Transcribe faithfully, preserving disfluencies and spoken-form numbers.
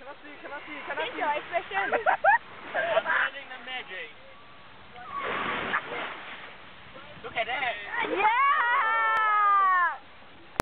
Can I see? Can I see? Can I Hit see? your expression. I'm learning the magic. Look at that. Yeah.